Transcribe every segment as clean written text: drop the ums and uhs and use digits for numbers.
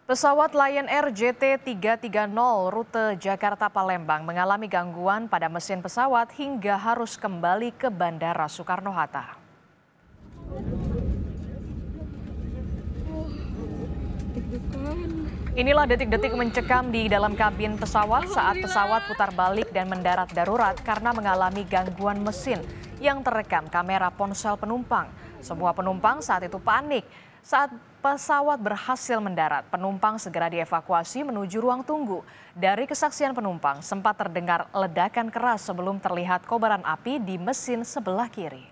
Pesawat Lion Air JT330 rute Jakarta-Palembang mengalami gangguan pada mesin pesawat hingga harus kembali ke Bandara Soekarno-Hatta. Inilah detik-detik mencekam di dalam kabin pesawat saat pesawat putar balik dan mendarat darurat karena mengalami gangguan mesin yang terekam kamera ponsel penumpang. Semua penumpang saat itu panik. Saat pesawat berhasil mendarat, penumpang segera dievakuasi menuju ruang tunggu. Dari kesaksian penumpang, sempat terdengar ledakan keras sebelum terlihat kobaran api di mesin sebelah kiri.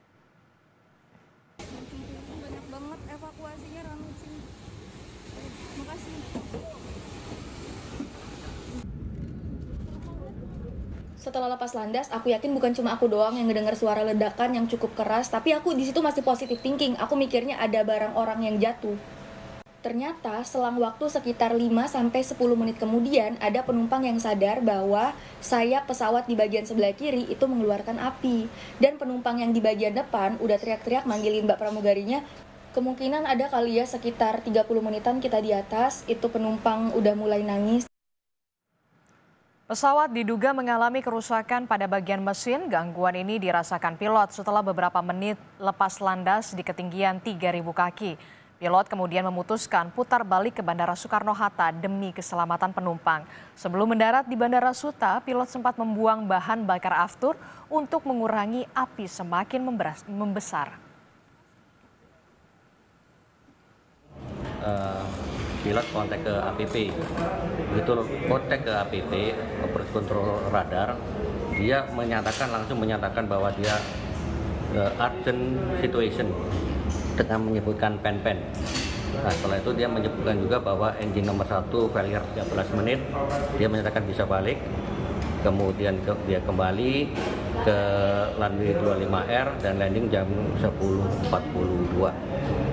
Banyak banget evakuasinya rame sih. Makasih. Setelah lepas landas, aku yakin bukan cuma aku doang yang ngedengar suara ledakan yang cukup keras, tapi aku di situ masih positive thinking. Aku mikirnya ada barang orang yang jatuh. Ternyata selang waktu sekitar 5-10 menit kemudian ada penumpang yang sadar bahwa sayap pesawat di bagian sebelah kiri itu mengeluarkan api. Dan penumpang yang di bagian depan udah teriak-teriak manggilin mbak pramugarinya. Kemungkinan ada kali ya sekitar 30 menitan kita di atas, itu penumpang udah mulai nangis. Pesawat diduga mengalami kerusakan pada bagian mesin. Gangguan ini dirasakan pilot setelah beberapa menit lepas landas di ketinggian 3.000 kaki. Pilot kemudian memutuskan putar balik ke Bandara Soekarno-Hatta demi keselamatan penumpang. Sebelum mendarat di Bandara Suta, pilot sempat membuang bahan bakar aftur untuk mengurangi api semakin membesar. Pilot kontak ke APP, begitu kontak ke APP, Operasi Control Radar, dia langsung menyatakan bahwa dia urgent situation dengan menyebutkan pen. Nah, setelah itu dia menyebutkan juga bahwa engine nomor 1 failure 13 menit, dia menyatakan bisa balik, kemudian dia kembali ke runway 25R dan landing jam 10.42.